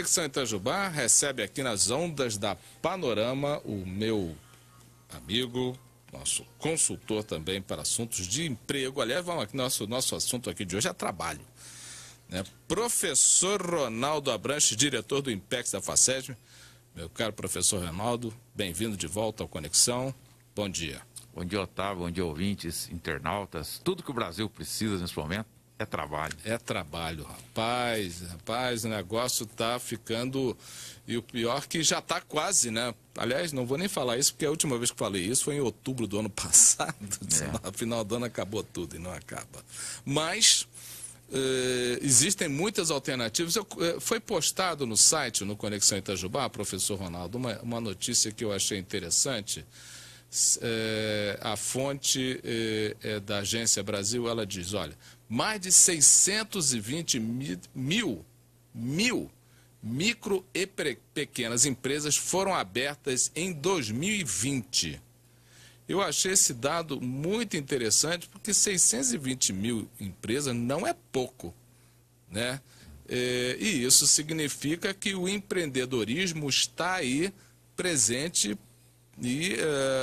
Conexão Itajubá recebe aqui nas ondas da Panorama o meu amigo, nosso consultor também para assuntos de emprego. Aliás, vamos aqui, nosso assunto aqui de hoje é trabalho, né? Professor Ronaldo Abranches, diretor do IMPEX da FACESM. Meu caro professor Ronaldo, bem-vindo de volta ao Conexão. Bom dia. Bom dia, Otávio. Bom dia, ouvintes, internautas. Tudo que o Brasil precisa nesse momento é trabalho. É trabalho, rapaz, o negócio tá ficando... E o pior que já tá quase, né? Aliás, não vou nem falar isso, porque a última vez que falei isso foi em outubro do ano passado. No final do ano acabou tudo e não acaba. Mas existem muitas alternativas. Foi postado no site, no Conexão Itajubá, professor Ronaldo, uma notícia que eu achei interessante. A fonte da Agência Brasil, ela diz, olha, mais de 620 mil micro e pequenas empresas foram abertas em 2020. Eu achei esse dado muito interessante, porque 620 mil empresas não é pouco, né? E isso significa que o empreendedorismo está aí presente e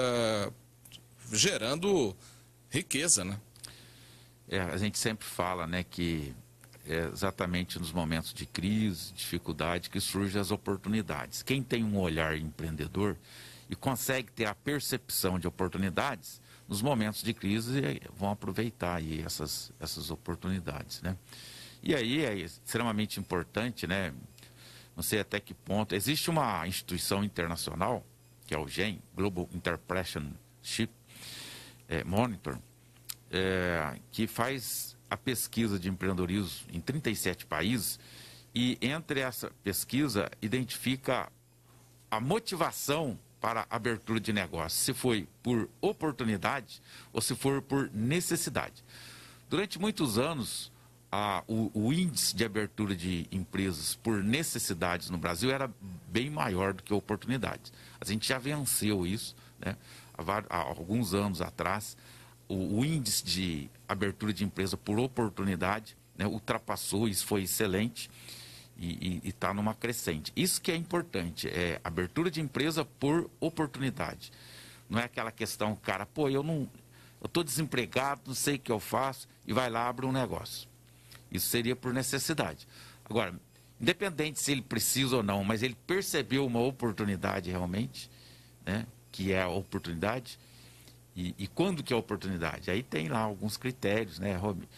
gerando riqueza, né? A gente sempre fala, né, que é exatamente nos momentos de crise, dificuldade, que surgem as oportunidades. Quem tem um olhar empreendedor e consegue ter a percepção de oportunidades, nos momentos de crise vão aproveitar aí essas oportunidades, né? E aí é extremamente importante, né? Não sei até que ponto. Existe uma instituição internacional, que é o GEM, Global Entrepreneurship Monitor, que faz a pesquisa de empreendedorismo em 37 países, e entre essa pesquisa identifica a motivação para a abertura de negócio, se foi por oportunidade ou se for por necessidade. Durante muitos anos, o índice de abertura de empresas por necessidades no Brasil era bem maior do que oportunidades. A gente já venceu isso, né? Há alguns anos atrás, o índice de abertura de empresa por oportunidade, né, ultrapassou, isso foi excelente e está numa crescente. Isso que é importante, é abertura de empresa por oportunidade. Não é aquela questão, cara, pô, eu estou desempregado, não sei o que eu faço, e vai lá, abre um negócio. Isso seria por necessidade. Agora, independente se ele precisa ou não, mas ele percebeu uma oportunidade realmente, né, que é a oportunidade. E quando que é a oportunidade? Aí tem lá alguns critérios, né?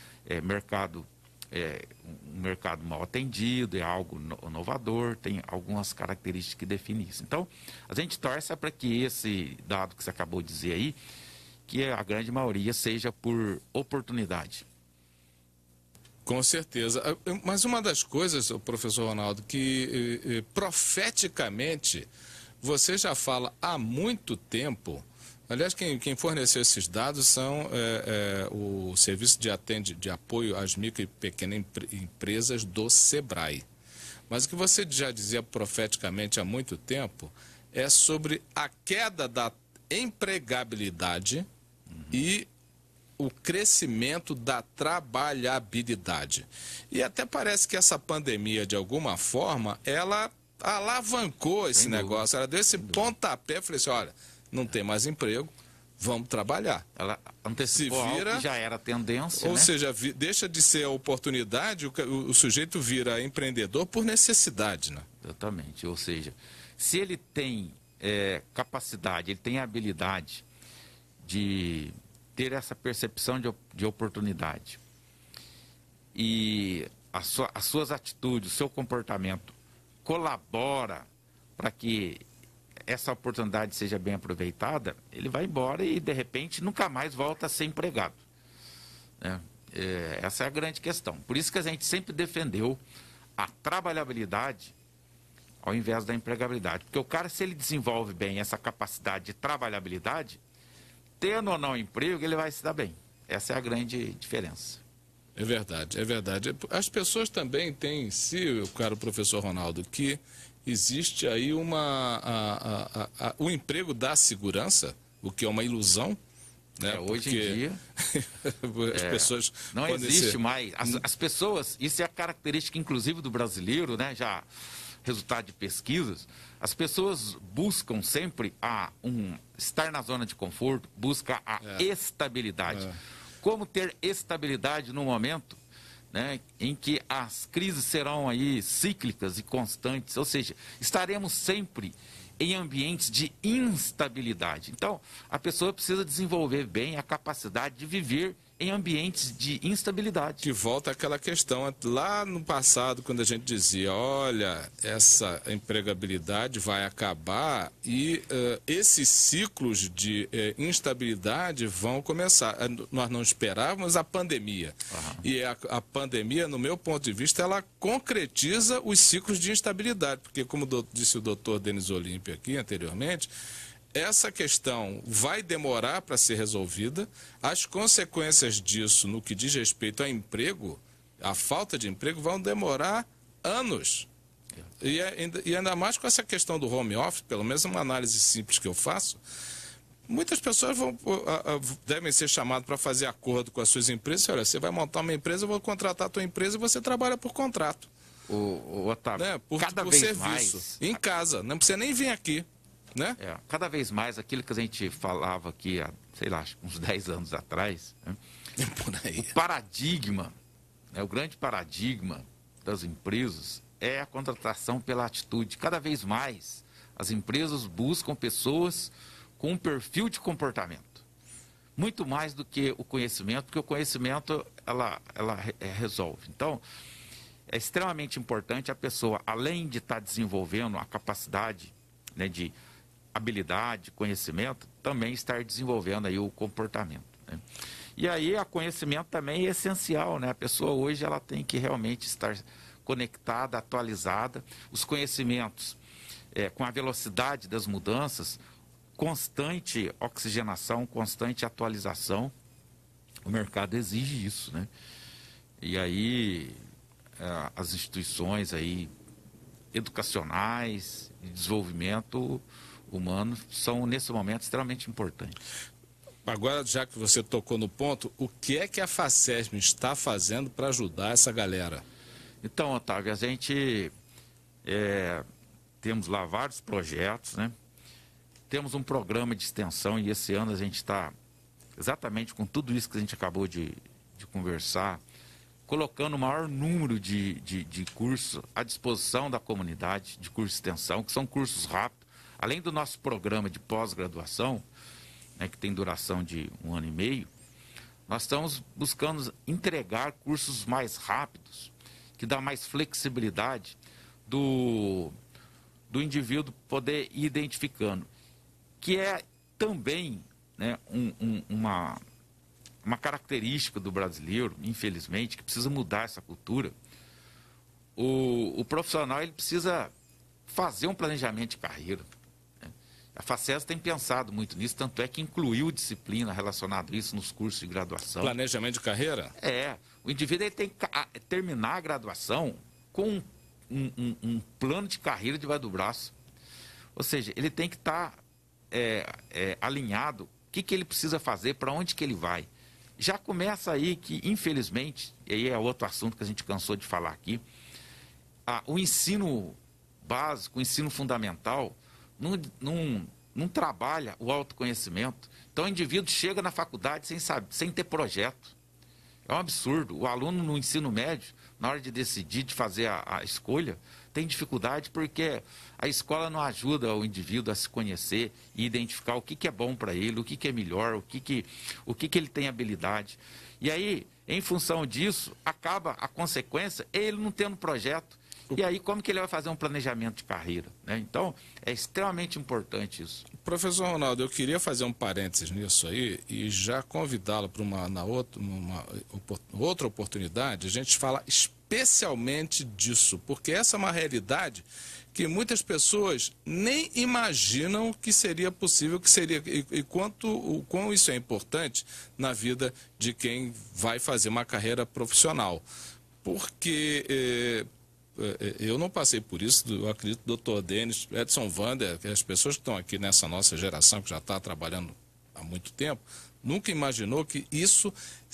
Um mercado mal atendido, é algo inovador, tem algumas características que definem isso. Então, a gente torce para que esse dado que você acabou de dizer aí, que a grande maioria seja por oportunidade. Com certeza. Mas uma das coisas, professor Ronaldo, que profeticamente você já fala há muito tempo. Aliás, quem forneceu esses dados são o Serviço de Apoio às Micro e Pequenas Empresas do SEBRAE. Mas o que você já dizia profeticamente há muito tempo é sobre a queda da empregabilidade e o crescimento da trabalhabilidade. E até parece que essa pandemia, de alguma forma, ela alavancou esse negócio, ela deu esse pontapé, falei assim, olha, não tem mais emprego, vamos trabalhar. Ela antecipou algo que já era tendência, ou né? seja, deixa de ser a oportunidade, o sujeito vira empreendedor por necessidade, né? Exatamente, ou seja, se ele tem capacidade, ele tem a habilidade de ter essa percepção de oportunidade e as suas atitudes, o seu comportamento colabora para que essa oportunidade seja bem aproveitada, ele vai embora e, de repente, nunca mais volta a ser empregado, né? Essa é a grande questão. Por isso que a gente sempre defendeu a trabalhabilidade ao invés da empregabilidade. Porque o cara, se ele desenvolve bem essa capacidade de trabalhabilidade, tendo ou não emprego, ele vai se dar bem. Essa é a grande diferença. É verdade, é verdade. As pessoas também têm, o caro professor Ronaldo, que existe aí o emprego da segurança, o que é uma ilusão, né? Hoje em dia as pessoas não existe mais. As pessoas, isso é a característica inclusive do brasileiro, né? Já resultado de pesquisas, as pessoas buscam sempre estar na zona de conforto, busca a estabilidade. Como ter estabilidade no momento, né, em que as crises serão aí cíclicas e constantes, ou seja, estaremos sempre em ambientes de instabilidade. Então, a pessoa precisa desenvolver bem a capacidade de viver em ambientes de instabilidade. Que volta àquela questão, lá no passado, quando a gente dizia, olha, essa empregabilidade vai acabar e esses ciclos de instabilidade vão começar. Nós não esperávamos a pandemia. E a pandemia, no meu ponto de vista, ela concretiza os ciclos de instabilidade, porque como disse o doutor Denis Olímpio aqui anteriormente, essa questão vai demorar para ser resolvida. As consequências disso, no que diz respeito a emprego, a falta de emprego, vão demorar anos. E ainda mais com essa questão do home office, pelo menos uma análise simples que eu faço, muitas pessoas devem ser chamadas para fazer acordo com as suas empresas. Olha, você vai montar uma empresa, eu vou contratar a tua empresa e você trabalha por contrato. O Otávio, né? por vez serviço, mais, em casa, não precisa nem vir aqui. Né? Cada vez mais aquilo que a gente falava aqui há, sei lá, uns 10 anos atrás, né? Por aí. O paradigma, né, o grande paradigma das empresas é a contratação pela atitude. Cada vez mais as empresas buscam pessoas com um perfil de comportamento. Muito mais do que o conhecimento, porque o conhecimento ela resolve. Então, é extremamente importante a pessoa, além de estar desenvolvendo a capacidade, né, de habilidade, conhecimento, também estar desenvolvendo aí o comportamento, né? E aí, o conhecimento também é essencial, né? A pessoa hoje ela tem que realmente estar conectada, atualizada. Os conhecimentos, com a velocidade das mudanças, constante oxigenação, constante atualização, o mercado exige isso, né? E aí, as instituições aí educacionais, de desenvolvimento humano, são, nesse momento, extremamente importantes. Agora, já que você tocou no ponto, o que é que a FACESM está fazendo para ajudar essa galera? Então, Otávio, a gente temos lá vários projetos, né? Temos um programa de extensão e esse ano a gente está exatamente com tudo isso que a gente acabou de conversar, colocando o maior número de cursos à disposição da comunidade, de cursos de extensão, que são cursos rápidos. Além do nosso programa de pós-graduação, né, que tem duração de 1 ano e meio, nós estamos buscando entregar cursos mais rápidos, que dá mais flexibilidade do indivíduo poder ir identificando, que é também, né, uma característica do brasileiro, infelizmente, que precisa mudar essa cultura. O profissional ele precisa fazer um planejamento de carreira. A FACESM tem pensado muito nisso, tanto é que incluiu disciplina relacionada a isso nos cursos de graduação. Planejamento de carreira? O indivíduo ele tem que terminar a graduação com um plano de carreira debaixo do braço. Ou seja, ele tem que estar alinhado, o que ele precisa fazer, para onde que ele vai. Já começa aí que, infelizmente, e aí é outro assunto que a gente cansou de falar aqui, o ensino básico, o ensino fundamental, não trabalha o autoconhecimento. Então, o indivíduo chega na faculdade sem ter projeto. É um absurdo. O aluno no ensino médio, na hora de decidir, de fazer a escolha, tem dificuldade porque a escola não ajuda o indivíduo a se conhecer e identificar o que é bom para ele, o que é melhor, o que ele tem habilidade. E aí, em função disso, acaba a consequência, ele não tendo projeto. E aí, como que ele vai fazer um planejamento de carreira, né? Então, é extremamente importante isso. Professor Ronaldo, eu queria fazer um parênteses nisso aí e já convidá-lo para uma outra oportunidade. A gente fala especialmente disso, porque essa é uma realidade que muitas pessoas nem imaginam que seria possível, que seria, e quão isso é importante na vida de quem vai fazer uma carreira profissional. Porque eu não passei por isso, eu acredito que o doutor Denis, Edson Wander, as pessoas que estão aqui nessa nossa geração, que já está trabalhando há muito tempo, nunca imaginou que isso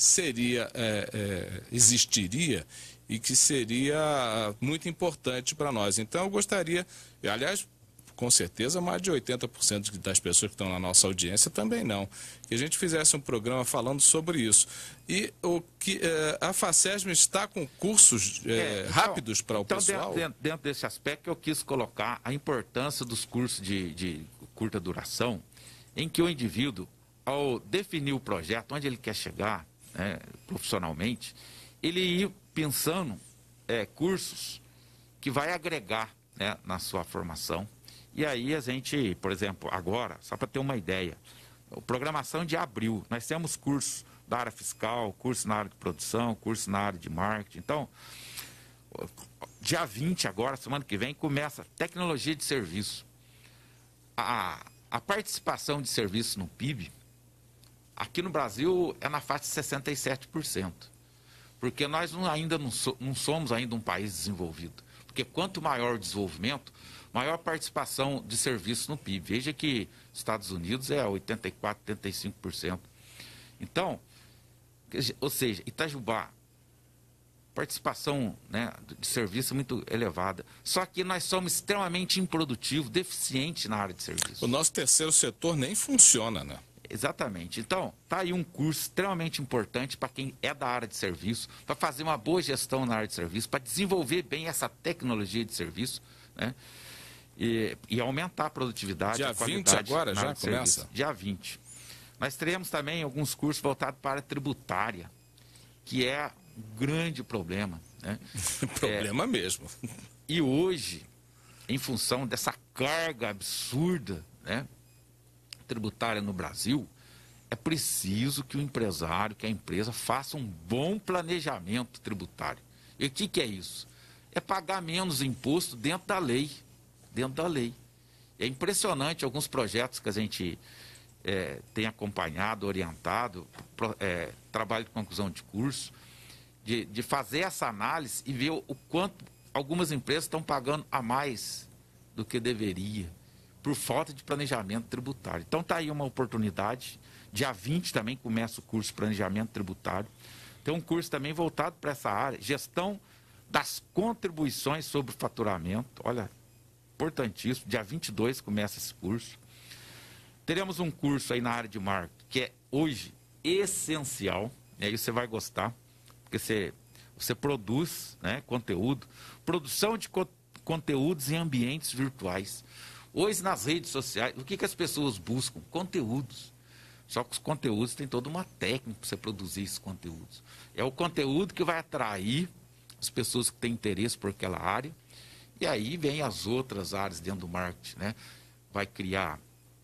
existiria e que seria muito importante para nós. Então eu gostaria, e, aliás, com certeza mais de 80% das pessoas que estão na nossa audiência também não, que a gente fizesse um programa falando sobre isso. E a FACESM está com cursos rápidos para o pessoal? Dentro desse aspecto, eu quis colocar a importância dos cursos de curta duração, em que o indivíduo, ao definir o projeto, onde ele quer chegar, né, profissionalmente, ele ir pensando cursos que vai agregar, né, na sua formação. E aí a gente, por exemplo, agora, só para ter uma ideia, programação de abril, nós temos cursos da área fiscal, curso na área de produção, curso na área de marketing. Então, dia 20 agora, semana que vem, começa tecnologia de serviço. A participação de serviço no PIB, aqui no Brasil, é na faixa de 67%. Porque nós ainda não somos ainda um país desenvolvido. Porque quanto maior o desenvolvimento, maior participação de serviços no PIB. Veja que Estados Unidos é 84%, 85%. Então, ou seja, Itajubá, participação, né, de serviço muito elevada. Só que nós somos extremamente improdutivos, deficientes na área de serviço. O nosso terceiro setor nem funciona, né? Exatamente. Então, está aí um curso extremamente importante para quem é da área de serviço, para fazer uma boa gestão na área de serviço, para desenvolver bem essa tecnologia de serviço, né? E aumentar a produtividade. Dia a qualidade 20 agora já começa? Serviço. Dia 20. Nós teremos também alguns cursos voltados para a área tributária, que é um grande problema, né? Problema mesmo. E hoje, em função dessa carga absurda, né, tributária no Brasil, é preciso que o empresário, que a empresa faça um bom planejamento tributário. E o que é isso? É pagar menos imposto dentro da lei. Dentro da lei. É impressionante alguns projetos que a gente tem acompanhado, orientado, trabalho de conclusão de curso, de fazer essa análise e ver o quanto algumas empresas estão pagando a mais do que deveria, por falta de planejamento tributário. Então está aí uma oportunidade. Dia 20 também começa o curso de planejamento tributário. Tem um curso também voltado para essa área, gestão das contribuições sobre o faturamento. Olha, importantíssimo. Dia 22 começa esse curso. Teremos um curso aí na área de marketing, que é hoje essencial, e aí você vai gostar, porque você produz, né, conteúdo, produção de conteúdos em ambientes virtuais. Hoje, nas redes sociais, o que as pessoas buscam? Conteúdos. Só que os conteúdos têm toda uma técnica para você produzir esses conteúdos. É o conteúdo que vai atrair as pessoas que têm interesse por aquela área. E aí vem as outras áreas dentro do marketing, né? Vai criar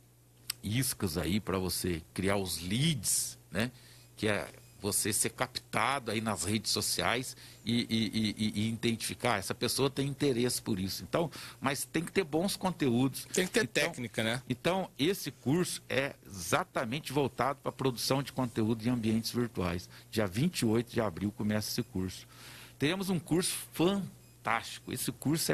iscas aí para você criar os leads, né? Que é você ser captado aí nas redes sociais e identificar, essa pessoa tem interesse por isso. Então, mas tem que ter bons conteúdos. Tem que ter técnica, né? Então, esse curso é exatamente voltado para a produção de conteúdo em ambientes virtuais. Dia 28 de abril começa esse curso. Teremos um curso fantástico. Esse curso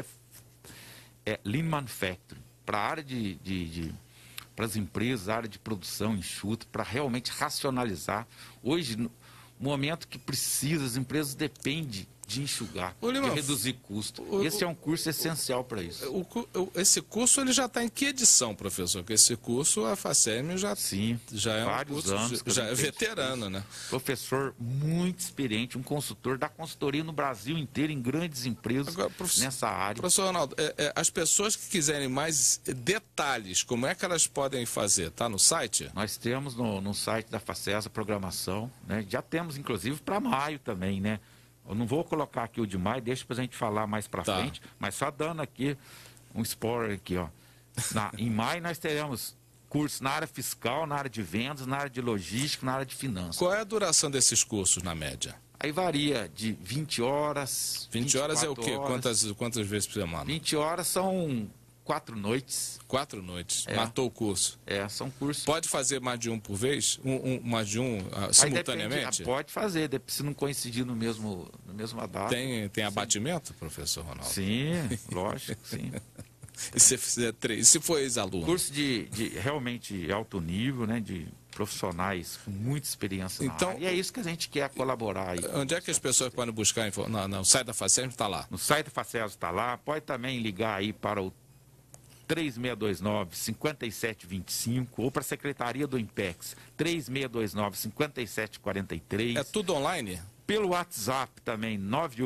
é Lean Manufacturing, para a área para as empresas, a área de produção enxuta, para realmente racionalizar. Hoje, no momento que precisa, as empresas dependem de enxugar, de reduzir custo. Esse é um curso essencial para isso. Esse curso ele já está em que edição, professor? Porque esse curso, a FACESM já é um curso, anos já é veterano, né? Professor muito experiente, um consultor da consultoria no Brasil inteiro, em grandes empresas. Agora, nessa área. Professor Ronaldo, as pessoas que quiserem mais detalhes, como é que elas podem fazer? Está no site? Nós temos no site da FACES a programação, né? Já temos, inclusive, para maio também, né? Eu não vou colocar aqui o de maio, deixa para a gente falar mais para frente, mas só dando aqui um spoiler aqui, ó. Em maio nós teremos curso na área fiscal, na área de vendas, na área de logística, na área de finanças. Qual é a duração desses cursos, na média? Aí varia de 20 horas. 20 horas é o quê? Quantas vezes por semana? 20 horas são 4 noites. 4 noites. Matou o curso. São cursos. Pode fazer mais de um por vez? Mais de um simultaneamente? Pode fazer, se não coincidir na mesma data. Tem abatimento, professor Ronaldo? Sim, lógico, sim. E se fizer 3, se for ex-aluno? Curso de realmente alto nível, né? De profissionais com muita experiência Então, na área. E é isso que a gente quer colaborar aí. Onde é que as pessoas podem buscar? No site da Facesp está lá. No site da Facesp está lá. Pode também ligar aí para o 3629-5725 ou para a Secretaria do INPEX, 3629-5743. É tudo online? Pelo WhatsApp também,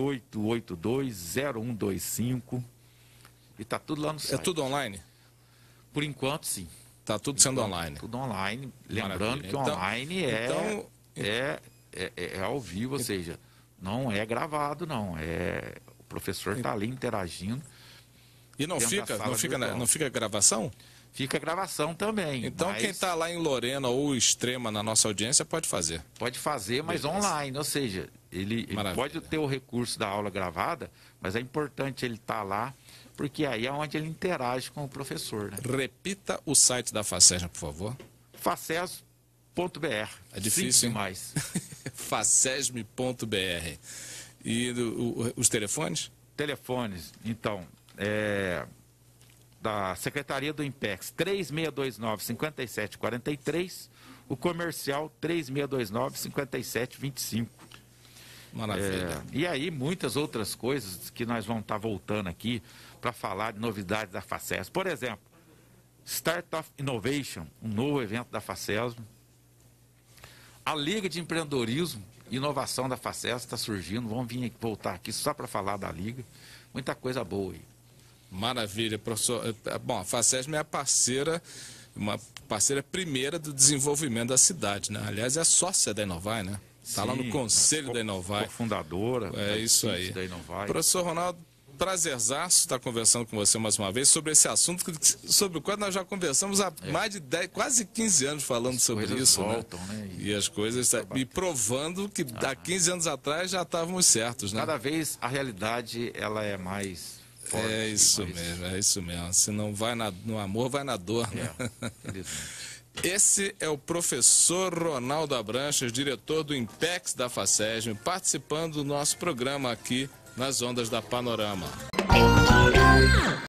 98820125. E está tudo lá no site. É tudo online? Por enquanto, sim. Está tudo sendo online? Tudo online. Lembrando Maravilha. que online é ao vivo, ou seja, não é gravado, não. O professor está ali interagindo. E não fica gravação? Fica gravação também. Então quem está lá em Lorena ou Extrema na nossa audiência pode fazer. Pode fazer, mas online, ou seja, ele pode ter o recurso da aula gravada, mas é importante ele estar lá, porque aí é onde ele interage com o professor. Né? Repita o site da Facesp, por favor. Facesp.br. É difícil demais. Facesp.br. E os telefones? Telefones, então, da Secretaria do INPEX, 3629-5743, o comercial 3629-5725. Maravilha. E aí, muitas outras coisas que nós vamos estar voltando aqui para falar de novidades da Facesp. Por exemplo, Startup Innovation, um novo evento da Facesp. A Liga de Empreendedorismo e Inovação da Facesp está surgindo. Vamos voltar aqui só para falar da Liga. Muita coisa boa aí. Maravilha, professor. Bom, a Facesp é a parceira, uma parceira primeira do desenvolvimento da cidade, né? Aliás, é sócia da Inovai, né? Está lá no conselho da Inovai. Cofundadora. É isso aí. Da Inovai. Professor Ronaldo, prazerzaço estar conversando com você mais uma vez sobre esse assunto sobre o qual nós já conversamos há mais de 10, quase 15 anos falando sobre isso, voltam, né? E as coisas, e provando que há 15 anos atrás já estávamos certos, né? Cada vez a realidade ela é mais forte. É isso mesmo. Se não vai no amor, vai na dor, né? Esse é o professor Ronaldo Abranches, diretor do INPEX da Facesp, participando do nosso programa aqui nas ondas da Panorama.